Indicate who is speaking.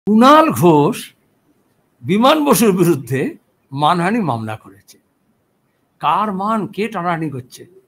Speaker 1: কুণাল ঘোষ বিমান বসুর বিরুদ্ধে মানহানি মামলা করেছে। কার মান কে টানাটানি করছে?